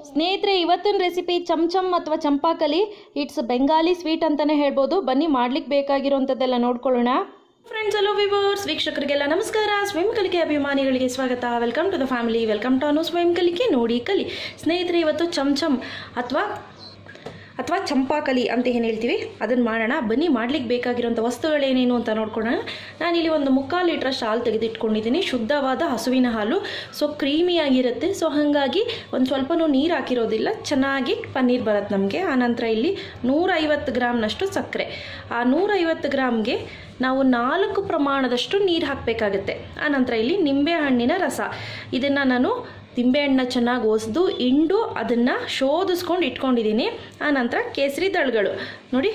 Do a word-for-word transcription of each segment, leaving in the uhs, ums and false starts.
ಸ್ನೇಹಿತರೆ, ಇವತ್ತಿನ ರೆಸಿಪಿ ಚಮ್ ಚಮ್ ಅಥವಾ ಚಂಪಾಕಲಿ. ಇಟ್ಸ್ ಬೆಂಗಾಲಿ ಸ್ವೀಟ್ ಅಂತಲೇ ಹೇಳ್ಬೋದು. ಬನ್ನಿ ಮಾಡ್ಲಿಕ್ಕೆ ಬೇಕಾಗಿರೋಂಥದ್ದೆಲ್ಲ ನೋಡ್ಕೊಳ್ಳೋಣ. ಫ್ರೆಂಡ್ಸ್, ಹಲೋ ವಿವರ್ಸ್, ವೀಕ್ಷಕರಿಗೆಲ್ಲ ನಮಸ್ಕಾರ. ಸ್ವಯಂ ಕಲಿಕೆ ಅಭಿಮಾನಿಗಳಿಗೆ ಸ್ವಾಗತ. Welcome to the family, welcome to Anu ಸ್ವಯಂ ಕಲಿಕೆ, ನೋಡಿ ಕಲಿ. ಸ್ನೇಹಿತರೆ, ಇವತ್ತು ಚಮ್ ಚಮ್ ಅಥವಾ ಅಥವಾ ಚಂಪಾಕಲಿ ಅಂತ ಏನು ಹೇಳ್ತೀವಿ ಅದನ್ನು ಮಾಡೋಣ. ಬನ್ನಿ ಮಾಡ್ಲಿಕ್ಕೆ ಬೇಕಾಗಿರೋಂಥ ವಸ್ತುಗಳೇನೇನು ಅಂತ ನೋಡ್ಕೊಳ್ಳೋಣ. ನಾನಿಲ್ಲಿ ಒಂದು ಮುಕ್ಕಾಲು ಲೀಟ್ರಷ್ಟು ಹಾಲು ತೆಗೆದಿಟ್ಕೊಂಡಿದ್ದೀನಿ. ಶುದ್ಧವಾದ ಹಸುವಿನ ಹಾಲು. ಸೊ ಕ್ರೀಮಿಯಾಗಿರುತ್ತೆ. ಸೊ ಹಾಗಾಗಿ ಒಂದು ಸ್ವಲ್ಪನೂ ನೀರು ಹಾಕಿರೋದಿಲ್ಲ, ಚೆನ್ನಾಗಿ ಪನ್ನೀರ್ ಬರುತ್ತೆ ನಮಗೆ. ಆನಂತರ ಇಲ್ಲಿ ನೂರೈವತ್ತು ಗ್ರಾಮ್ನಷ್ಟು ಸಕ್ಕರೆ. ಆ ನೂರೈವತ್ತು ಗ್ರಾಮ್ಗೆ ನಾವು ನಾಲ್ಕು ಪ್ರಮಾಣದಷ್ಟು ನೀರು ಹಾಕಬೇಕಾಗತ್ತೆ. ಆನಂತರ ಇಲ್ಲಿ ನಿಂಬೆಹಣ್ಣಿನ ರಸ. ಇದನ್ನು ನಾನು ನಿಂಬೆಹಣ್ಣನ್ನ ಚೆನ್ನಾಗಿ ಒಸೆದು ಹಿಂಡು ಅದನ್ನು ಶೋಧಿಸ್ಕೊಂಡು ಇಟ್ಕೊಂಡಿದ್ದೀನಿ. ಆನಂತರ ಕೇಸರಿ ದಳಗಳು ನೋಡಿ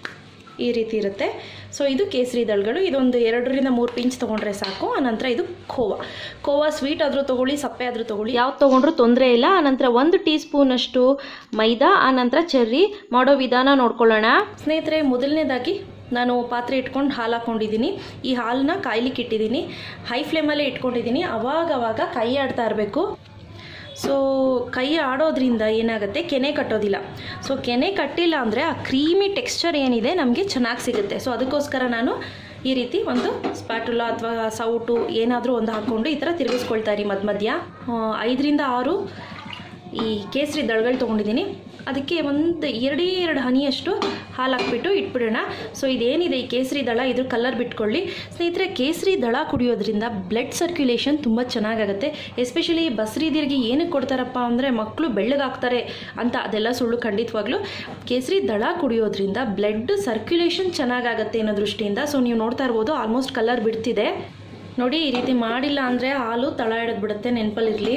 ಈ ರೀತಿ ಇರುತ್ತೆ. ಸೊ ಇದು ಕೇಸರಿ ದಳಗಳು. ಇದೊಂದು ಎರಡರಿಂದ ಮೂರು ಪಿಂಚ್ ತೊಗೊಂಡ್ರೆ ಸಾಕು. ಆನಂತರ ಇದು ಖೋವಾ. ಖೋವಾ ಸ್ವೀಟ್ ಆದರೂ ತೊಗೊಳ್ಳಿ, ಸಪ್ಪೆ ಆದರೂ ತೊಗೊಳ್ಳಿ, ಯಾವ್ದು ತೊಗೊಂಡ್ರೂ ತೊಂದರೆ ಇಲ್ಲ. ಆನಂತರ ಒಂದು ಟೀ ಸ್ಪೂನಷ್ಟು ಮೈದಾ. ಆನಂತರ ಚೆರ್ರಿ. ಮಾಡೋ ವಿಧಾನ ನೋಡ್ಕೊಳ್ಳೋಣ. ಸ್ನೇಹಿತರೆ, ಮೊದಲನೇದಾಗಿ ನಾನು ಪಾತ್ರೆ ಇಟ್ಕೊಂಡು ಹಾಲು ಹಾಕ್ಕೊಂಡಿದ್ದೀನಿ. ಈ ಹಾಲನ್ನ ಕಾಯ್ಲಿಕ್ಕೆ ಇಟ್ಟಿದ್ದೀನಿ. ಹೈ ಫ್ಲೇಮಲ್ಲೇ ಇಟ್ಕೊಂಡಿದ್ದೀನಿ. ಅವಾಗವಾಗ ಕೈ ಆಡ್ತಾ ಇರಬೇಕು. ಸೊ ಕೈ ಆಡೋದ್ರಿಂದ ಏನಾಗುತ್ತೆ, ಕೆನೆ ಕಟ್ಟೋದಿಲ್ಲ. ಸೊ ಕೆನೆ ಕಟ್ಟಿಲ್ಲ ಅಂದರೆ ಆ ಕ್ರೀಮಿ ಟೆಕ್ಸ್ಚರ್ ಏನಿದೆ ನಮಗೆ ಚೆನ್ನಾಗಿ ಸಿಗುತ್ತೆ. ಸೊ ಅದಕ್ಕೋಸ್ಕರ ನಾನು ಈ ರೀತಿ ಒಂದು ಸ್ಪ್ಯಾಟುಲಾ ಅಥವಾ ಸೌಟು ಏನಾದರೂ ಒಂದು ಹಾಕ್ಕೊಂಡು ಈ ಥರ ತಿರುಗಿಸ್ಕೊಳ್ತಾ ಇರಿ ಮಧ್ಯ ಮಧ್ಯ. ಐದರಿಂದ ಆರು ಈ ಕೇಸರಿ ದಳಗಳು ತೊಗೊಂಡಿದ್ದೀನಿ. ಅದಕ್ಕೆ ಒಂದು ಎರಡೇ ಎರಡು ಹನಿಯಷ್ಟು ಹಾಲು ಹಾಕ್ಬಿಟ್ಟು ಇಟ್ಬಿಡೋಣ. ಸೊ ಇದೇನಿದೆ ಈ ಕೇಸರಿ ದಳ, ಇದ್ರ ಕಲರ್ ಬಿಟ್ಕೊಳ್ಳಿ. ಸ್ನೇಹಿತರೆ, ಕೇಸರಿ ದಳ ಕುಡಿಯೋದ್ರಿಂದ ಬ್ಲಡ್ ಸರ್ಕ್ಯುಲೇಷನ್ ತುಂಬ ಚೆನ್ನಾಗಾಗುತ್ತೆ. ಎಸ್ಪೆಷಲಿ ಬಸ್ರಿದಿರಿಗೆ ಏನಕ್ಕೆ ಕೊಡ್ತಾರಪ್ಪ ಅಂದರೆ ಮಕ್ಕಳು ಬೆಳ್ಳಗಾಗ್ತಾರೆ ಅಂತ. ಅದೆಲ್ಲ ಸುಳ್ಳು ಖಂಡಿತವಾಗ್ಲೂ. ಕೇಸರಿ ದಳ ಕುಡಿಯೋದ್ರಿಂದ ಬ್ಲಡ್ ಸರ್ಕ್ಯುಲೇಷನ್ ಚೆನ್ನಾಗಾಗತ್ತೆ ಅನ್ನೋ ದೃಷ್ಟಿಯಿಂದ. ಸೊ ನೀವು ನೋಡ್ತಾ ಇರ್ಬೋದು ಆಲ್ಮೋಸ್ಟ್ ಕಲರ್ ಬಿಡ್ತಿದೆ ನೋಡಿ. ಈ ರೀತಿ ಮಾಡಿಲ್ಲ ಅಂದರೆ ಹಾಲು ತಳ ಹಿಡಿದು ಬಿಡುತ್ತೆ, ನೆನಪಲ್ಲಿರಲಿ.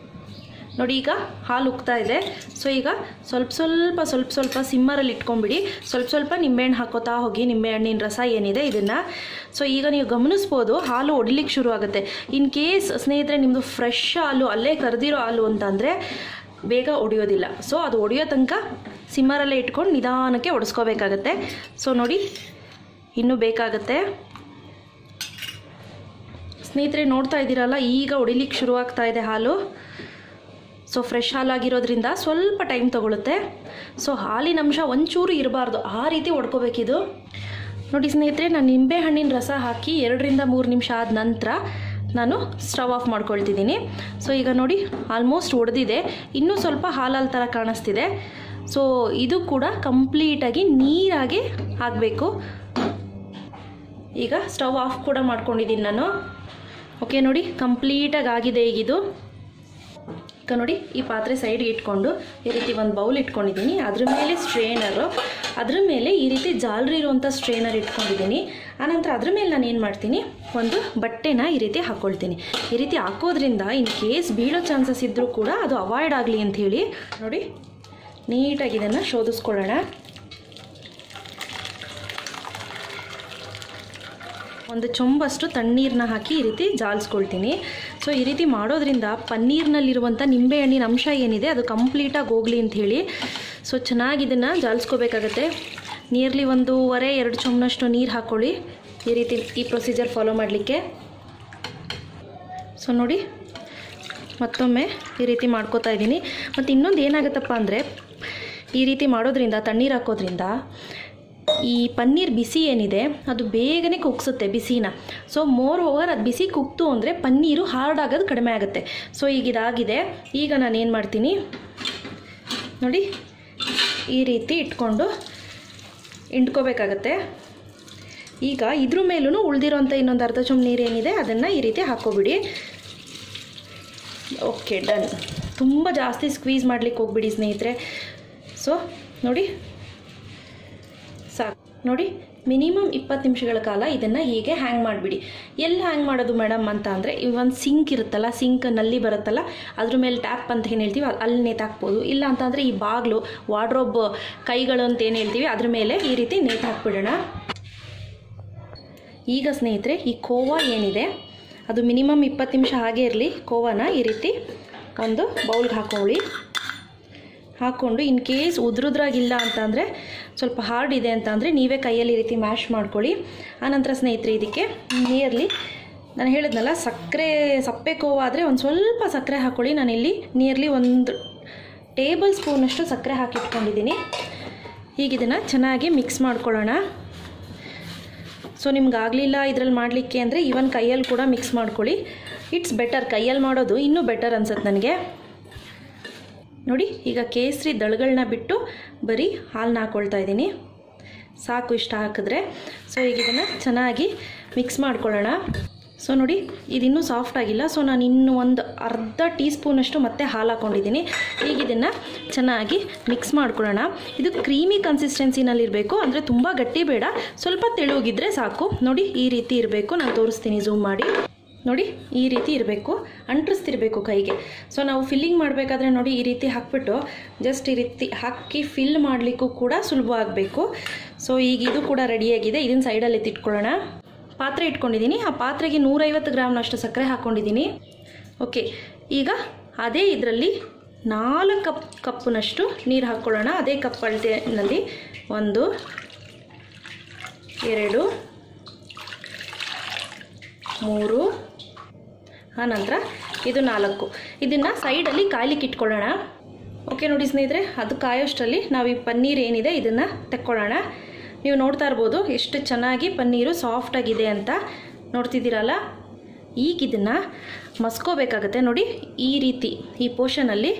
ನೋಡಿ ಈಗ ಹಾಲು ಉಕ್ತಾ ಇದೆ. ಸೊ ಈಗ ಸ್ವಲ್ಪ ಸ್ವಲ್ಪ ಸ್ವಲ್ಪ ಸ್ವಲ್ಪ ಸಿಮ್ಮರಲ್ಲಿ ಇಟ್ಕೊಂಡ್ಬಿಡಿ. ಸ್ವಲ್ಪ ಸ್ವಲ್ಪ ನಿಂಬೆಹಣ್ಣು ಹಾಕೋತಾ ಹೋಗಿ, ನಿಂಬೆಹಣ್ಣಿನ ರಸ ಏನಿದೆ ಇದನ್ನು. ಸೊ ಈಗ ನೀವು ಗಮನಿಸ್ಬೋದು ಹಾಲು ಒಡಿಲಿಕ್ಕೆ ಶುರು ಆಗುತ್ತೆ. ಇನ್ ಕೇಸ್ ಸ್ನೇಹಿತರೆ ನಿಮ್ಮದು ಫ್ರೆಶ್ ಹಾಲು, ಅಲ್ಲೇ ಕರೆದಿರೋ ಹಾಲು ಅಂತಂದರೆ ಬೇಗ ಒಡೆಯೋದಿಲ್ಲ. ಸೊ ಅದು ಒಡೆಯೋ ತನಕ ಸಿಮ್ಮರಲ್ಲೇ ಇಟ್ಕೊಂಡು ನಿಧಾನಕ್ಕೆ ಒಡಿಸ್ಕೋಬೇಕಾಗತ್ತೆ. ಸೊ ನೋಡಿ ಇನ್ನೂ ಬೇಕಾಗುತ್ತೆ. ಸ್ನೇಹಿತರೆ, ನೋಡ್ತಾ ಇದ್ದೀರಲ್ಲ, ಈಗ ಒಡಿಲಿಕ್ಕೆ ಶುರುವಾಗ್ತಾ ಇದೆ ಹಾಲು. ಸೊ ಫ್ರೆಶ್ ಹಾಲಾಗಿರೋದ್ರಿಂದ ಸ್ವಲ್ಪ ಟೈಮ್ ತೊಗೊಳುತ್ತೆ. ಸೊ ಹಾಲಿನ ಅಂಶ ಒಂಚೂರು ಇರಬಾರ್ದು, ಆ ರೀತಿ ಒಡ್ಕೋಬೇಕಿದು. ನೋಡಿ ಸ್ನೇಹಿತರೆ, ನಾನು ನಿಂಬೆ ಹಣ್ಣಿನ ರಸ ಹಾಕಿ ಎರಡರಿಂದ ಮೂರು ನಿಮಿಷ ಆದ ನಂತರ ನಾನು ಸ್ಟವ್ ಆಫ್ ಮಾಡ್ಕೊಳ್ತಿದ್ದೀನಿ. ಸೊ ಈಗ ನೋಡಿ ಆಲ್ಮೋಸ್ಟ್ ಒಡೆದಿದೆ. ಇನ್ನೂ ಸ್ವಲ್ಪ ಹಾಲಲ್ಲಿ ಥರ ಕಾಣಿಸ್ತಿದೆ. ಸೊ ಇದು ಕೂಡ ಕಂಪ್ಲೀಟಾಗಿ ನೀರಾಗಿ ಆಗಬೇಕು. ಈಗ ಸ್ಟವ್ ಆಫ್ ಕೂಡ ಮಾಡ್ಕೊಂಡಿದ್ದೀನಿ ನಾನು. ಓಕೆ, ನೋಡಿ ಕಂಪ್ಲೀಟಾಗಿ ಆಗಿದೆ ಈಗಿದು. ಈಗ ನೋಡಿ ಈ ಪಾತ್ರೆ ಸೈಡ್ಗೆ ಇಟ್ಕೊಂಡು ಈ ರೀತಿ ಒಂದು ಬೌಲ್ ಇಟ್ಕೊಂಡಿದ್ದೀನಿ. ಅದ್ರ ಮೇಲೆ ಸ್ಟ್ರೇನರು, ಅದ್ರ ಮೇಲೆ ಈ ರೀತಿ ಜಾಲರಿ ಇರುವಂಥ ಸ್ಟ್ರೇನರ್ ಇಟ್ಕೊಂಡಿದ್ದೀನಿ. ಆನಂತರ ಅದ್ರ ಮೇಲೆ ನಾನು ಏನು ಮಾಡ್ತೀನಿ, ಒಂದು ಬಟ್ಟೆನ ಈ ರೀತಿ ಹಾಕ್ಕೊಳ್ತೀನಿ. ಈ ರೀತಿ ಹಾಕೋದ್ರಿಂದ ಇನ್ ಕೇಸ್ ಬೀಳೋ ಚಾನ್ಸಸ್ ಇದ್ದರೂ ಕೂಡ ಅದು ಅವಾಯ್ಡ್ ಆಗಲಿ ಅಂಥೇಳಿ ನೋಡಿ ನೀಟಾಗಿ ಇದನ್ನು ಶೋಧಿಸ್ಕೊಳ್ಳೋಣ. ಒಂದು ಚೊಂಬಷ್ಟು ತಣ್ಣೀರನ್ನ ಹಾಕಿ ಈ ರೀತಿ ಜಾಲಿಸ್ಕೊಳ್ತೀನಿ. ಸೊ ಈ ರೀತಿ ಮಾಡೋದ್ರಿಂದ ಪನ್ನೀರ್ನಲ್ಲಿರುವಂಥ ನಿಂಬೆಹಣ್ಣಿನ ಅಂಶ ಏನಿದೆ ಅದು ಕಂಪ್ಲೀಟಾಗಿ ಹೋಗಲಿ ಅಂಥೇಳಿ. ಸೊ ಚೆನ್ನಾಗಿ ಇದನ್ನು ಜಾಲಿಸ್ಕೋಬೇಕಾಗತ್ತೆ. ನಿಯರ್ಲಿ ಒಂದೂವರೆ ಎರಡು ಚೊಂಬನಷ್ಟು ನೀರು ಹಾಕ್ಕೊಳ್ಳಿ ಈ ರೀತಿ ಈ ಪ್ರೊಸೀಜರ್ ಫಾಲೋ ಮಾಡಲಿಕ್ಕೆ. ಸೊ ನೋಡಿ ಮತ್ತೊಮ್ಮೆ ಈ ರೀತಿ ಮಾಡ್ಕೋತಾ ಇದ್ದೀನಿ. ಮತ್ತು ಇನ್ನೊಂದು ಏನಾಗುತ್ತಪ್ಪ ಅಂದರೆ ಈ ರೀತಿ ಮಾಡೋದ್ರಿಂದ, ತಣ್ಣೀರು ಹಾಕೋದ್ರಿಂದ ಈ ಪನ್ನೀರ್ ಬಿಸಿ ಏನಿದೆ ಅದು ಬೇಗನೆ ಕುಗ್ಸುತ್ತೆ ಬಿಸಿನ. ಸೊ ಮೋರ್ ಓವರ್ ಅದು ಬಿಸಿ ಕುಗ್ತು ಅಂದರೆ ಪನ್ನೀರು ಹಾರ್ಡ್ ಆಗೋದು ಕಡಿಮೆ ಆಗುತ್ತೆ. ಸೊ ಈಗ ಇದಾಗಿದೆ. ಈಗ ನಾನು ಏನು ಮಾಡ್ತೀನಿ ನೋಡಿ ಈ ರೀತಿ ಇಟ್ಕೊಂಡು ಇಂಡ್ಕೋಬೇಕಾಗತ್ತೆ. ಈಗ ಇದ್ರ ಮೇಲೂ ಉಳಿದಿರೋಂಥ ಇನ್ನೊಂದು ಅರ್ಧ ಚೊಂಬು ನೀರು ಏನಿದೆ ಅದನ್ನು ಈ ರೀತಿ ಹಾಕ್ಕೊಬಿಡಿ. Okay, done. ತುಂಬ ಜಾಸ್ತಿ ಸ್ಕ್ವೀಸ್ ಮಾಡಲಿಕ್ಕೆ ಹೋಗ್ಬಿಡಿ ಸ್ನೇಹಿತರೆ. ಸೊ ನೋಡಿ ಸಾಕು. ನೋಡಿ ಮಿನಿಮಮ್ ಇಪ್ಪತ್ತು ನಿಮಿಷಗಳ ಕಾಲ ಇದನ್ನು ಹೀಗೆ ಹ್ಯಾಂಗ್ ಮಾಡಿಬಿಡಿ. ಎಲ್ಲಿ ಹ್ಯಾಂಗ್ ಮಾಡೋದು ಮೇಡಮ್ ಅಂತ ಅಂದರೆ, ಒಂದು ಸಿಂಕ್ ಇರುತ್ತಲ್ಲ, ಸಿಂಕ್ ನಲ್ಲಿ ಬರುತ್ತಲ್ಲ, ಅದ್ರ ಮೇಲೆ ಟ್ಯಾಪ್ ಅಂತ ಏನು ಹೇಳ್ತೀವಿ ಅಲ್ಲಿ ನೇತಾಕ್ಬೋದು. ಇಲ್ಲ ಅಂತಂದರೆ ಈ ಬಾಗಿಲು ವಾರ್ಡ್ರೋಬ್ ಕೈಗಳು ಅಂತ ಏನು ಹೇಳ್ತೀವಿ ಅದ್ರ ಮೇಲೆ ಈ ರೀತಿ ನೇತು ಹಾಕ್ಬಿಡೋಣ. ಈಗ ಸ್ನೇಹಿತರೆ, ಈ ಖೋವಾ ಏನಿದೆ ಅದು ಮಿನಿಮಮ್ ಇಪ್ಪತ್ತು ನಿಮಿಷ ಹಾಗೇ ಇರಲಿ. ಖೋವಾನ ಈ ರೀತಿ ಒಂದು ಬೌಲ್ಗೆ ಹಾಕೊಳ್ಳಿ. ಹಾಕ್ಕೊಂಡು ಇನ್ ಕೇಸ್ ಉದ್ರುದ್ರಾಗಿಲ್ಲ ಅಂತಂದರೆ, ಸ್ವಲ್ಪ ಹಾರ್ಡ್ ಇದೆ ಅಂತಂದರೆ ನೀವೇ ಕೈಯಲ್ಲಿ ಈ ರೀತಿ ಮ್ಯಾಶ್ ಮಾಡ್ಕೊಳ್ಳಿ. ಆನಂತರ ಸ್ನೇಹಿತರೆ ಇದಕ್ಕೆ ನಿಯರ್ಲಿ ನಾನು ಹೇಳಿದ್ನಲ್ಲ ಸಕ್ಕರೆ, ಸಪ್ಪೆ ಕೋವಾ ಆದರೆ ಒಂದು ಸ್ವಲ್ಪ ಸಕ್ಕರೆ ಹಾಕ್ಕೊಳ್ಳಿ. ನಾನಿಲ್ಲಿ ನಿಯರ್ಲಿ ಒಂದು ಟೇಬಲ್ ಸ್ಪೂನಷ್ಟು ಸಕ್ಕರೆ ಹಾಕಿಟ್ಕೊಂಡಿದ್ದೀನಿ. ಈಗ ಇದನ್ನು ಚೆನ್ನಾಗಿ ಮಿಕ್ಸ್ ಮಾಡ್ಕೊಳ್ಳೋಣ. ಸೊ ನಿಮ್ಗೆ ಆಗಲಿಲ್ಲ ಇದರಲ್ಲಿ ಮಾಡಲಿಕ್ಕೆ ಅಂದರೆ ಈವನ್ ಕೈಯಲ್ಲಿ ಕೂಡ ಮಿಕ್ಸ್ ಮಾಡ್ಕೊಳ್ಳಿ. ಇಟ್ಸ್ ಬೆಟರ್, ಕೈಯಲ್ಲಿ ಮಾಡೋದು ಇನ್ನೂ ಬೆಟರ್ ಅನ್ಸುತ್ತೆ ನನಗೆ. ನೋಡಿ ಈಗ ಕೇಸರಿ ದಳಗಳನ್ನ ಬಿಟ್ಟು ಬರೀ ಹಾಲನ್ನ ಹಾಕ್ಕೊಳ್ತಾ ಇದ್ದೀನಿ. ಸಾಕು ಇಷ್ಟ ಹಾಕಿದ್ರೆ. ಸೊ ಈಗ ಇದನ್ನು ಚೆನ್ನಾಗಿ ಮಿಕ್ಸ್ ಮಾಡ್ಕೊಳ್ಳೋಣ. ಸೊ ನೋಡಿ ಇದಿನ್ನೂ ಸಾಫ್ಟ್ ಆಗಿಲ್ಲ. ಸೊ ನಾನು ಇನ್ನೂ ಒಂದು ಅರ್ಧ ಟೀ ಸ್ಪೂನಷ್ಟು ಮತ್ತೆ ಹಾಲು ಹಾಕ್ಕೊಂಡಿದ್ದೀನಿ. ಈಗ ಇದನ್ನು ಚೆನ್ನಾಗಿ ಮಿಕ್ಸ್ ಮಾಡ್ಕೊಳ್ಳೋಣ. ಇದು ಕ್ರೀಮಿ ಕನ್ಸಿಸ್ಟೆನ್ಸಿನಲ್ಲಿರಬೇಕು, ಅಂದರೆ ತುಂಬ ಗಟ್ಟಿ ಬೇಡ, ಸ್ವಲ್ಪ ತೆಳುಗಿದ್ರೆ ಸಾಕು. ನೋಡಿ ಈ ರೀತಿ ಇರಬೇಕು. ನಾನು ತೋರಿಸ್ತೀನಿ ಝೂಮ್ ಮಾಡಿ. ನೋಡಿ ಈ ರೀತಿ ಇರಬೇಕು, ಅಂಟಿಸ್ತಿರ್ಬೇಕು ಕೈಗೆ. ಸೊ ನಾವು ಫಿಲ್ಲಿಂಗ್ ಮಾಡಬೇಕಾದ್ರೆ ನೋಡಿ ಈ ರೀತಿ ಹಾಕ್ಬಿಟ್ಟು ಜಸ್ಟ್ ಈ ರೀತಿ ಹಾಕಿ ಫಿಲ್ ಮಾಡಲಿಕ್ಕೂ ಕೂಡ ಸುಲಭ ಆಗಬೇಕು. ಸೊ ಈಗ ಇದು ಕೂಡ ರೆಡಿಯಾಗಿದೆ. ಇದನ್ನು ಸೈಡಲ್ಲಿ ಎತ್ತಿಟ್ಕೊಳ್ಳೋಣ. ಪಾತ್ರೆ ಇಟ್ಕೊಂಡಿದ್ದೀನಿ. ಆ ಪಾತ್ರೆಗೆ ನೂರೈವತ್ತು ಗ್ರಾಮ್ನಷ್ಟು ಸಕ್ಕರೆ ಹಾಕ್ಕೊಂಡಿದ್ದೀನಿ. ಓಕೆ, ಈಗ ಅದೇ ಇದರಲ್ಲಿ ನಾಲ್ಕು ಕಪ್ ಕಪ್ನಷ್ಟು ನೀರು ಹಾಕ್ಕೊಳ್ಳೋಣ. ಅದೇ ಕಪ್ ಅಳತೆಯಲ್ಲಿ ಒಂದು, ಎರಡು, ಮೂರು, ಆನಂತರ ಇದು ನಾಲ್ಕು. ಇದನ್ನು ಸೈಡಲ್ಲಿ ಕಾಯ್ಲಿಕ್ಕೆ ಇಟ್ಕೊಳ್ಳೋಣ. ಓಕೆ ನೋಡಿ ಸ್ನೇಹಿತರೆ, ಅದು ಕಾಯೋಷ್ಟರಲ್ಲಿ ನಾವು ಈ ಪನ್ನೀರ್ ಏನಿದೆ ಇದನ್ನು ತೆಕ್ಕೊಳ್ಳೋಣ. ನೀವು ನೋಡ್ತಾ ಇರ್ಬೋದು ಎಷ್ಟು ಚೆನ್ನಾಗಿ ಪನ್ನೀರು ಸಾಫ್ಟಾಗಿದೆ ಅಂತ. ನೋಡ್ತಿದ್ದೀರಲ್ಲ, ಈಗ ಇದನ್ನು ಮಸ್ಕೋಬೇಕಾಗತ್ತೆ. ನೋಡಿ ಈ ರೀತಿ ಈ ಪೋರ್ಷನಲ್ಲಿ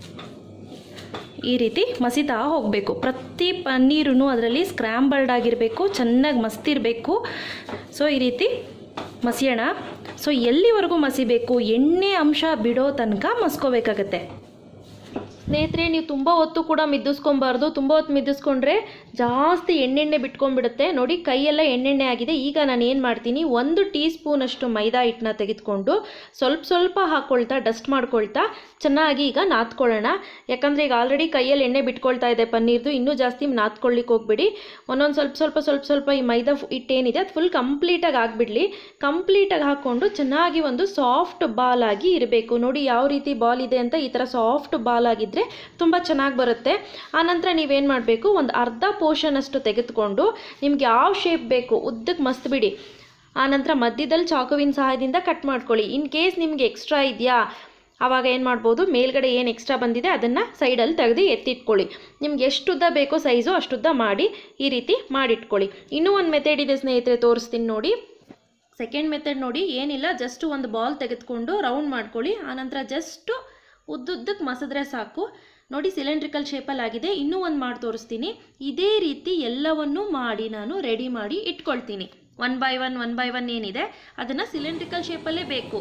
ಈ ರೀತಿ ಮಸಿತಾ ಹೋಗಬೇಕು. ಪ್ರತಿ ಪನ್ನೀರೂ ಅದರಲ್ಲಿ ಸ್ಕ್ರ್ಯಾಂಬಲ್ಡ್ ಆಗಿರಬೇಕು, ಚೆನ್ನಾಗಿ ಮಸ್ತಿರಬೇಕು. ಸೊ ಈ ರೀತಿ ಮಸಿಯೋಣ. ಸೊ ಎಲ್ಲಿವರೆಗೂ ಮಸಿಬೇಕು? ಎಣ್ಣೆ ಅಂಶ ಬಿಡೋ ತನಕ ಮಸ್ಕೋಬೇಕಾಗತ್ತೆ. ಸ್ನೇಹಿತರೆ, ನೀವು ತುಂಬ ಹೊತ್ತು ಕೂಡ ಮಿದ್ದಿಸ್ಕೊಬಾರ್ದು. ತುಂಬ ಹೊತ್ತು ಮಿದ್ದಿಸ್ಕೊಂಡ್ರೆ ಜಾಸ್ತಿ ಎಣ್ಣೆಣ್ಣೆ ಬಿಟ್ಕೊಂಡ್ಬಿಡುತ್ತೆ. ನೋಡಿ ಕೈಯೆಲ್ಲ ಎಣ್ಣೆಣ್ಣೆ ಆಗಿದೆ. ಈಗ ನಾನು ಏನು ಮಾಡ್ತೀನಿ, ಒಂದು ಟೀ ಸ್ಪೂನಷ್ಟು ಮೈದಾ ಹಿಟ್ಟನ್ನ ತೆಗೆದುಕೊಂಡು ಸ್ವಲ್ಪ ಸ್ವಲ್ಪ ಹಾಕ್ಕೊಳ್ತಾ ಡಸ್ಟ್ ಮಾಡ್ಕೊಳ್ತಾ ಚೆನ್ನಾಗಿ ಈಗ ನಾದ್ಕೊಳ್ಳೋಣ. ಯಾಕಂದರೆ ಈಗ ಆಲ್ರೆಡಿ ಕೈಯಲ್ಲಿ ಎಣ್ಣೆ ಬಿಟ್ಕೊಳ್ತಾ ಇದೆ ಪನ್ನೀರ್ದು. ಇನ್ನೂ ಜಾಸ್ತಿ ನಾದ್ಕೊಳ್ಳಿಕ್ಕೆ ಹೋಗ್ಬಿಡಿ. ಒಂದೊಂದು ಸ್ವಲ್ಪ ಸ್ವಲ್ಪ ಸ್ವಲ್ಪ ಸ್ವಲ್ಪ ಈ ಮೈದಾ ಹಿಟ್ಟೇನಿದೆ ಅದು ಫುಲ್ ಕಂಪ್ಲೀಟಾಗಿ ಆಗಿಬಿಡಲಿ. ಕಂಪ್ಲೀಟಾಗಿ ಹಾಕ್ಕೊಂಡು ಚೆನ್ನಾಗಿ ಒಂದು ಸಾಫ್ಟ್ ಬಾಲ್ ಆಗಿ ಇರಬೇಕು. ನೋಡಿ ಯಾವ ರೀತಿ ಬಾಲ್ ಇದೆ ಅಂತ. ಈ ಥರ ಸಾಫ್ಟ್ ಬಾಲ್ ಆಗಿದ್ದರೆ ತುಂಬ ಚೆನ್ನಾಗಿ ಬರುತ್ತೆ. ಆನಂತರ ನೀವೇನು ಮಾಡಬೇಕು, ಒಂದು ಅರ್ಧ ಪೋರ್ಷನ್ ಅಷ್ಟು ತೆಗೆದುಕೊಂಡು ನಿಮ್ಗೆ ಯಾವ ಶೇಪ್ ಬೇಕು ಉದ್ದಕ್ಕೆ ಮಸ್ತ್ ಬಿಡಿ. ಆನಂತರ ಮಧ್ಯದಲ್ಲಿ ಚಾಕುವಿನ ಸಹಾಯದಿಂದ ಕಟ್ ಮಾಡ್ಕೊಳ್ಳಿ. ಇನ್ ಕೇಸ್ ನಿಮಗೆ ಎಕ್ಸ್ಟ್ರಾ ಇದೆಯಾ ಆವಾಗ ಏನು ಮಾಡ್ಬೋದು, ಮೇಲ್ಗಡೆ ಏನು ಎಕ್ಸ್ಟ್ರಾ ಬಂದಿದೆ ಅದನ್ನು ಸೈಡಲ್ಲಿ ತೆಗೆದು ಎತ್ತಿಟ್ಕೊಳ್ಳಿ. ನಿಮ್ಗೆ ಎಷ್ಟುದ್ದ ಬೇಕೋ ಸೈಜು ಅಷ್ಟುದ್ದ ಮಾಡಿ ಈ ರೀತಿ ಮಾಡಿಟ್ಕೊಳ್ಳಿ. ಇನ್ನೂ ಒಂದು ಮೆಥಡ್ ಇದೆ ಸ್ನೇಹಿತರೆ, ತೋರಿಸ್ತೀನಿ ನೋಡಿ. ಸೆಕೆಂಡ್ ಮೆಥಡ್ ನೋಡಿ, ಏನಿಲ್ಲ, ಜಸ್ಟು ಒಂದು ಬಾಲ್ ತೆಗೆದುಕೊಂಡು ರೌಂಡ್ ಮಾಡ್ಕೊಳ್ಳಿ. ಆನಂತರ ಜಸ್ಟು ಉದ್ದುದ್ದಕ್ಕೆ ಮಸಿದ್ರೆ ಸಾಕು. ನೋಡಿ ಸಿಲಿಂಡ್ರಿಕಲ್ ಶೇಪಲ್ಲಿ ಆಗಿದೆ. ಇನ್ನೂ ಒಂದು ಮಾಡಿ ತೋರಿಸ್ತೀನಿ. ಇದೇ ರೀತಿ ಎಲ್ಲವನ್ನೂ ಮಾಡಿ ನಾನು ರೆಡಿ ಮಾಡಿ ಇಟ್ಕೊಳ್ತೀನಿ. One by one one by one ಏನಿದೆ ಅದನ್ನು ಸಿಲಿಂಡ್ರಿಕಲ್ ಶೇಪಲ್ಲೇ ಬೇಕು.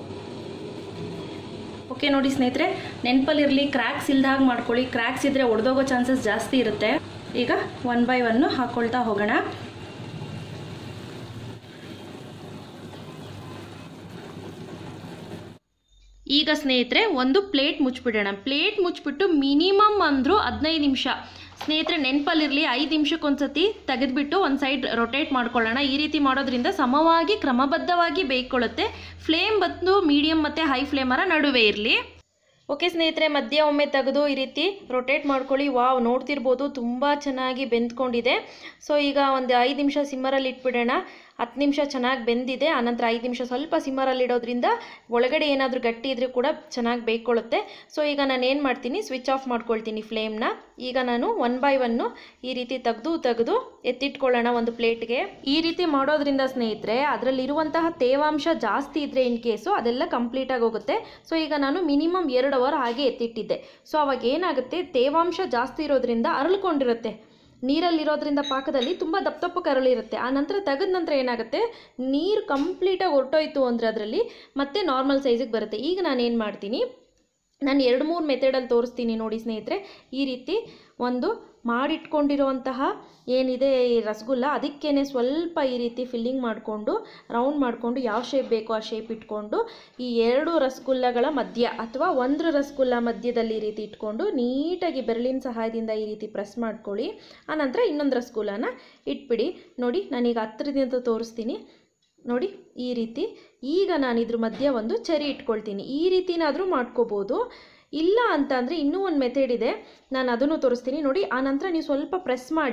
ಓಕೆ ನೋಡಿ ಸ್ನೇಹಿತರೆ, ನೆನಪಲ್ಲಿರಲಿ, ಕ್ರ್ಯಾಕ್ಸ್ ಇಲ್ದಾಗ ಮಾಡ್ಕೊಳ್ಳಿ. ಕ್ರ್ಯಾಕ್ಸ್ ಇದ್ದರೆ ಒಡೆದೋಗೋ ಚಾನ್ಸಸ್ ಜಾಸ್ತಿ ಇರುತ್ತೆ. ಈಗ ಒನ್ ಬೈ ಒನ್ನು ಹಾಕ್ಕೊಳ್ತಾ ಹೋಗೋಣ. ಈಗ ಸ್ನೇಹಿತರೆ ಒಂದು ಪ್ಲೇಟ್ ಮುಚ್ಚಿಬಿಡೋಣ. ಪ್ಲೇಟ್ ಮುಚ್ಚಿಬಿಟ್ಟು ಮಿನಿಮಮ್ ಅಂದರೂ ಹದಿನೈದು ನಿಮಿಷ ಸ್ನೇಹಿತರೆ ನೆನಪಲ್ಲಿರಲಿ, ಐದು ನಿಮಿಷಕ್ಕೊಂದ್ಸತಿ ತೆಗೆದುಬಿಟ್ಟು ಒಂದು ಸೈಡ್ ರೊಟೇಟ್ ಮಾಡ್ಕೊಳ್ಳೋಣ. ಈ ರೀತಿ ಮಾಡೋದ್ರಿಂದ ಸಮವಾಗಿ ಕ್ರಮಬದ್ಧವಾಗಿ ಬೇಯ್ಕೊಳ್ಳುತ್ತೆ. ಫ್ಲೇಮ್ ಬಂದು ಮೀಡಿಯಮ್ ಮತ್ತು ಹೈ ಫ್ಲೇಮರ ನಡುವೆ ಇರಲಿ. ಓಕೆ ಸ್ನೇಹಿತರೆ, ಮಧ್ಯ ಒಮ್ಮೆ ತೆಗೆದು ಈ ರೀತಿ ರೊಟೇಟ್ ಮಾಡ್ಕೊಳ್ಳಿ. ವಾವ್, ನೋಡ್ತಿರ್ಬೋದು ತುಂಬ ಚೆನ್ನಾಗಿ ಬೆಂದ್ಕೊಂಡಿದೆ. ಸೊ ಈಗ ಒಂದು ಐದು ನಿಮಿಷ ಸಿಮ್ಮರಲ್ಲಿ ಇಟ್ಬಿಡೋಣ. ಹತ್ತು ನಿಮಿಷ ಚೆನ್ನಾಗಿ ಬೆಂದಿದೆ. ಆನಂತರ ಐದು ನಿಮಿಷ ಸ್ವಲ್ಪ ಸಿಮ್ಮರಲ್ಲಿ ಇಡೋದ್ರಿಂದ ಒಳಗಡೆ ಏನಾದರೂ ಗಟ್ಟಿ ಇದ್ರೂ ಕೂಡ ಚೆನ್ನಾಗಿ ಬೇಯ್ಕೊಳ್ಳುತ್ತೆ. ಸೊ ಈಗ ನಾನು ಏನು ಮಾಡ್ತೀನಿ, ಸ್ವಿಚ್ ಆಫ್ ಮಾಡ್ಕೊಳ್ತೀನಿ ಫ್ಲೇಮ್ನ. ಈಗ ನಾನು ಒನ್ ಬೈ ಒನ್ನು ಈ ರೀತಿ ತೆಗೆದು ತೆಗೆದು ಎತ್ತಿಟ್ಕೊಳ್ಳೋಣ ಒಂದು ಪ್ಲೇಟ್ಗೆ. ಈ ರೀತಿ ಮಾಡೋದ್ರಿಂದ ಸ್ನೇಹಿತರೆ ಅದರಲ್ಲಿರುವಂತಹ ತೇವಾಂಶ ಜಾಸ್ತಿ ಇದ್ದರೆ ಇನ್ ಕೇಸು ಅದೆಲ್ಲ ಕಂಪ್ಲೀಟಾಗಿ ಹೋಗುತ್ತೆ. ಸೊ ಈಗ ನಾನು ಮಿನಿಮಮ್ ಎರಡು ಅವರ್ ಹಾಗೆ ಎತ್ತಿಟ್ಟಿದ್ದೆ. ಸೊ ಅವಾಗ ಏನಾಗುತ್ತೆ, ತೇವಾಂಶ ಜಾಸ್ತಿ ಇರೋದ್ರಿಂದ ಅರಳ್ಕೊಂಡಿರುತ್ತೆ. ನೀರಲ್ಲಿರೋದ್ರಿಂದ ಪಾಕದಲ್ಲಿ ತುಂಬ ದಪ್ಪ ದಪ್ಪ ಕರಳಿರುತ್ತೆ. ಆ ನಂತರ ತೆಗೆದ ನಂತರ ಏನಾಗುತ್ತೆ, ನೀರು ಕಂಪ್ಲೀಟಾಗಿ ಹೊರಟೋಯ್ತು ಅಂದರೆ ಅದರಲ್ಲಿ ಮತ್ತೆ ನಾರ್ಮಲ್ ಸೈಜಿಗೆ ಬರುತ್ತೆ. ಈಗ ನಾನು ಏನು ಮಾಡ್ತೀನಿ, ನಾನು ಎರಡು ಮೂರು ಮೆಥಡಲ್ಲಿ ತೋರಿಸ್ತೀನಿ ನೋಡಿ ಸ್ನೇಹಿತರೆ. ಈ ರೀತಿ ಒಂದು ಮಾಡಿಟ್ಕೊಂಡಿರುವಂತಹ ಏನಿದೆ ಈ ರಸಗುಲ್ಲ, ಅದಕ್ಕೇ ಸ್ವಲ್ಪ ಈ ರೀತಿ ಫಿಲ್ಲಿಂಗ್ ಮಾಡಿಕೊಂಡು ರೌಂಡ್ ಮಾಡಿಕೊಂಡು ಯಾವ ಶೇಪ್ ಬೇಕೋ ಆ ಶೇಪ್ ಇಟ್ಕೊಂಡು ಈ ಎರಡು ರಸಗುಲ್ಲಗಳ ಮಧ್ಯ ಅಥವಾ ಒಂದು ರಸಗುಲ್ಲ ಮಧ್ಯದಲ್ಲಿ ಈ ರೀತಿ ಇಟ್ಕೊಂಡು ನೀಟಾಗಿ ಬೆರಳಿನ ಸಹಾಯದಿಂದ ಈ ರೀತಿ ಪ್ರೆಸ್ ಮಾಡ್ಕೊಳ್ಳಿ. ಆನಂತರ ಇನ್ನೊಂದು ರಸಗುಲ್ಲನ ಇಟ್ಬಿಡಿ. ನೋಡಿ ನಾನೀಗ ಹತ್ತಿರದಿಂದ ತೋರಿಸ್ತೀನಿ ನೋಡಿ ಈ ರೀತಿ. ಈಗ ನಾನು ಇದ್ರ ಮಧ್ಯೆ ಒಂದು ಚೆರಿ ಇಟ್ಕೊಳ್ತೀನಿ. ಈ ರೀತಿನಾದರೂ ಮಾಡ್ಕೋಬೋದು. ಇಲ್ಲ ಅಂತ ಅಂದರೆ ಇನ್ನೂ ಒಂದು ಮೆಥಡ್ ಇದೆ, ನಾನು ಅದನ್ನು ತೋರಿಸ್ತೀನಿ ನೋಡಿ. ಆನಂತರ ನೀವು ಸ್ವಲ್ಪ ಪ್ರೆಸ್ ಮಾಡಿ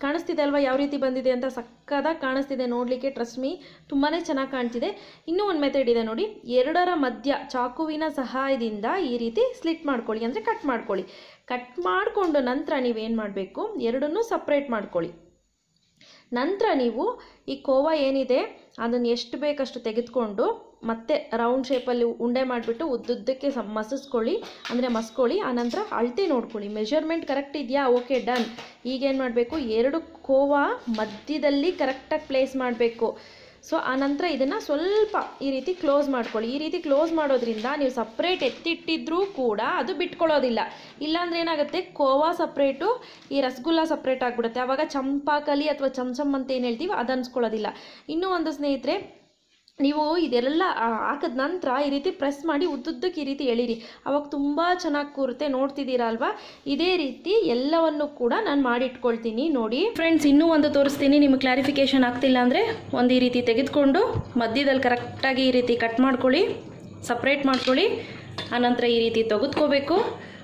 ಕಾಣಿಸ್ತಿದೆ ಅಲ್ವಾ ಯಾವ ರೀತಿ ಬಂದಿದೆ ಅಂತ? ಸಕ್ಕದಾಗಿ ಕಾಣಿಸ್ತಿದೆ ನೋಡಲಿಕ್ಕೆ, ಟ್ರಸ್ಟ್ ಮೀ ತುಂಬಾ ಚೆನ್ನಾಗಿ ಕಾಣ್ತಿದೆ. ಇನ್ನೂ ಒಂದು ಮೆಥಡ್ ಇದೆ ನೋಡಿ, ಎರಡರ ಮಧ್ಯ ಚಾಕುವಿನ ಸಹಾಯದಿಂದ ಈ ರೀತಿ ಸ್ಲಿಟ್ ಮಾಡ್ಕೊಳ್ಳಿ, ಅಂದರೆ ಕಟ್ ಮಾಡ್ಕೊಳ್ಳಿ. ಕಟ್ ಮಾಡಿಕೊಂಡು ನಂತರ ನೀವೇನು ಮಾಡಬೇಕು, ಎರಡನ್ನೂ ಸಪ್ರೇಟ್ ಮಾಡ್ಕೊಳ್ಳಿ. ನಂತರ ನೀವು ಈ ಕೋವಾ ಏನಿದೆ ಅದನ್ನು ಎಷ್ಟು ಬೇಕಷ್ಟು ತೆಗೆದುಕೊಂಡು ಮತ್ತೆ ರೌಂಡ್ ಶೇಪಲ್ಲಿ ಉಂಡೆ ಮಾಡಿಬಿಟ್ಟು ಉದ್ದುದ್ದಕ್ಕೆ ಸ ಮಸಿಸ್ಕೊಳ್ಳಿ, ಅಂದರೆ ಮಸ್ಕೊಳ್ಳಿ. ಆನಂತರ ಅಳತೆ ನೋಡ್ಕೊಳ್ಳಿ, ಮೆಷರ್ಮೆಂಟ್ ಕರೆಕ್ಟ್ ಇದೆಯಾ? Okay, done. ಈಗೇನು ಮಾಡಬೇಕು, ಎರಡು ಕೋವಾ ಮಧ್ಯದಲ್ಲಿ ಕರೆಕ್ಟಾಗಿ ಪ್ಲೇಸ್ ಮಾಡಬೇಕು. ಸೊ ಆನಂತರ ಇದನ್ನು ಸ್ವಲ್ಪ ಈ ರೀತಿ ಕ್ಲೋಸ್ ಮಾಡ್ಕೊಳ್ಳಿ. ಈ ರೀತಿ ಕ್ಲೋಸ್ ಮಾಡೋದ್ರಿಂದ ನೀವು ಸಪ್ರೇಟ್ ಎತ್ತಿಟ್ಟಿದ್ರೂ ಕೂಡ ಅದು ಬಿಟ್ಕೊಳ್ಳೋದಿಲ್ಲ. ಇಲ್ಲಾಂದ್ರೆ ಏನಾಗುತ್ತೆ, ಕೋವಾ ಸಪ್ರೇಟು ಈ ರಸಗುಲ್ಲ ಸಪ್ರೇಟ್ ಆಗಿಬಿಡುತ್ತೆ. ಆವಾಗ ಚಂಪಾಕಲಿ ಅಥವಾ ಚಮಚಮ್ ಅಂತ ಏನು ಹೇಳ್ತೀವಿ ಅದು ಅನ್ಸ್ಕೊಳ್ಳೋದಿಲ್ಲ. ಇನ್ನೂ ಒಂದು ಸ್ನೇಹಿತರೆ, ನೀವು ಇದೆಲ್ಲ ಹಾಕಿದ ನಂತರ ಈ ರೀತಿ ಪ್ರೆಸ್ ಮಾಡಿ ಉದ್ದುದ್ದಕ್ಕೆ ಈ ರೀತಿ ಎಳೀರಿ, ಅವಾಗ ತುಂಬ ಚೆನ್ನಾಗಿ ಕೂರುತ್ತೆ. ನೋಡ್ತಿದ್ದೀರಾ ಅಲ್ವಾ? ಇದೇ ರೀತಿ ಎಲ್ಲವನ್ನು ಕೂಡ ನಾನು ಮಾಡಿಟ್ಕೊಳ್ತೀನಿ ನೋಡಿ ಫ್ರೆಂಡ್ಸ್. ಇನ್ನೂ ಒಂದು ತೋರಿಸ್ತೀನಿ, ನಿಮಗೆ ಕ್ಲಾರಿಫಿಕೇಷನ್ ಆಗ್ತಿಲ್ಲ ಅಂದರೆ ಒಂದು ಈ ರೀತಿ ತೆಗೆದುಕೊಂಡು ಮಧ್ಯದಲ್ಲಿ ಕರೆಕ್ಟಾಗಿ ಈ ರೀತಿ ಕಟ್ ಮಾಡ್ಕೊಳ್ಳಿ, ಸಪ್ರೇಟ್ ಮಾಡ್ಕೊಳ್ಳಿ. ಆನಂತರ ಈ ರೀತಿ ತೆಗೆದುಕೋಬೇಕು.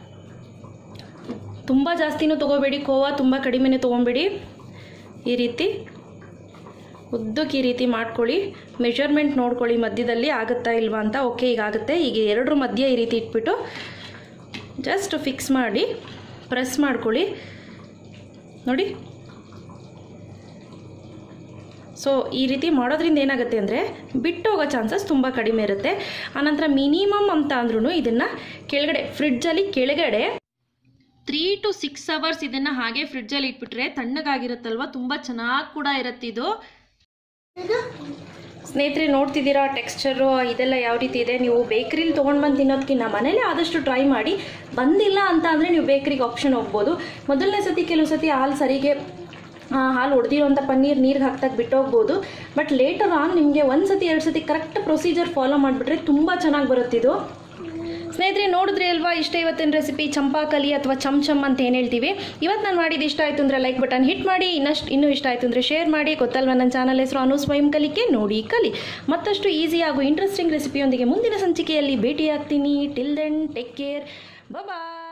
ತುಂಬ ಜಾಸ್ತಿನೂ ತೊಗೋಬೇಡಿ ಕೋವಾ, ತುಂಬ ಕಡಿಮೆನೂ ತೊಗೊಬೇಡಿ. ಈ ರೀತಿ ಉದ್ದಕ್ಕೆ ಈ ರೀತಿ ಮಾಡ್ಕೊಳ್ಳಿ. ಮೆಷರ್ಮೆಂಟ್ ನೋಡ್ಕೊಳ್ಳಿ ಮಧ್ಯದಲ್ಲಿ ಆಗುತ್ತಾ ಇಲ್ವಾ ಅಂತ. ಓಕೆ, ಈಗ ಆಗುತ್ತೆ. ಈಗ ಎರಡರ ಮಧ್ಯೆ ಈ ರೀತಿ ಇಟ್ಬಿಟ್ಟು ಜಸ್ಟ್ ಫಿಕ್ಸ್ ಮಾಡಿ ಪ್ರೆಸ್ ಮಾಡ್ಕೊಳ್ಳಿ ನೋಡಿ. ಸೊ ಈ ರೀತಿ ಮಾಡೋದ್ರಿಂದ ಏನಾಗುತ್ತೆ ಅಂದರೆ ಬಿಟ್ಟು ಹೋಗೋ ಚಾನ್ಸಸ್ ತುಂಬ ಕಡಿಮೆ ಇರುತ್ತೆ. ಆನಂತರ ಮಿನಿಮಮ್ ಅಂತ ಅಂದ್ರೂ ಇದನ್ನು ಕೆಳಗಡೆ ಫ್ರಿಡ್ಜಲ್ಲಿ ಕೆಳಗಡೆ ತ್ರೀ ಟು ಸಿಕ್ಸ್ ಅವರ್ಸ್ ಇದನ್ನು ಹಾಗೆ ಫ್ರಿಡ್ಜಲ್ಲಿ ಇಟ್ಬಿಟ್ರೆ ತಣ್ಣಗಾಗಿರುತ್ತಲ್ವ, ತುಂಬ ಚೆನ್ನಾಗಿ ಕೂಡ ಇರುತ್ತೆ ಇದು. ಸ್ನೇಹಿತರೆ ನೋಡ್ತಿದ್ದೀರಾ ಟೆಕ್ಸ್ಚರು ಇದೆಲ್ಲ ಯಾವ ರೀತಿ ಇದೆ. ನೀವು ಬೇಕ್ರಿಲಿ ತೊಗೊಂಡು ಬಂದು ತಿನ್ನೋದಕ್ಕಿಂತ ಮನೇಲಿ ಆದಷ್ಟು ಟ್ರೈ ಮಾಡಿ. ಬಂದಿಲ್ಲ ಅಂತ ಅಂದರೆ ನೀವು ಬೇಕ್ರಿಗೆ ಆಪ್ಷನ್ ಹೋಗ್ಬೋದು. ಮೊದಲನೇ ಸತಿ ಕೆಲವು ಸತಿ ಹಾಲು ಸರಿಗೆ ಹಾಲು ಹೊಡೆದಿರೋಂಥ ಪನ್ನೀರ್ ನೀರಿಗೆ ಹಾಕ್ದಾಗ ಬಿಟ್ಟು ಹೋಗ್ಬೋದು. ಬಟ್ ಲೇಟರ್ ಆನ್ ನಿಮಗೆ ಒಂದು ಸತಿ ಎರಡು ಸತಿ ಕರೆಕ್ಟ್ ಪ್ರೊಸೀಜರ್ ಫಾಲೋ ಮಾಡಿಬಿಟ್ರೆ ತುಂಬ ಚೆನ್ನಾಗಿ ಬರುತ್ತಿದ್ದು. ಸ್ನೇಹಿತರೆ ನೋಡಿದ್ರಿ ಅಲ್ವಾ, ಇಷ್ಟ ಇವತ್ತಿನ ರೆಸಿಪಿ ಚಂಪಾಕಲಿ ಅಥವಾ ಚಮ್ ಚಮ್ ಅಂತ ಏನು ಹೇಳ್ತೀವಿ. ಇವತ್ತು ನಾನು ಮಾಡಿದ್ದು ಇಷ್ಟ ಆಯಿತು ಅಂದರೆ ಲೈಕ್ ಬಟನ್ ಹಿಟ್ ಮಾಡಿ, ಇನ್ನಷ್ಟು ಇನ್ನೂ ಇಷ್ಟ ಆಯಿತು ಅಂದರೆ ಶೇರ್ ಮಾಡಿ. ಗೊತ್ತಲ್ವ ನನ್ನ ಚಾನಲ್ ಹೆಸರು ಅನುಸ್ವಯಂಕಲಿಕೆ, ನೋಡಿ ಕಲಿ. ಮತ್ತಷ್ಟು ಈಸಿ ಹಾಗೂ ಇಂಟ್ರೆಸ್ಟಿಂಗ್ ರೆಸಿಪಿಯೊಂದಿಗೆ ಮುಂದಿನ ಸಂಚಿಕೆಯಲ್ಲಿ ಭೇಟಿಯಾಗ್ತೀನಿ. ಟಿಲ್ ದೆನ್ ಟೇಕ್ ಕೇರ್, ಬಾಯ್.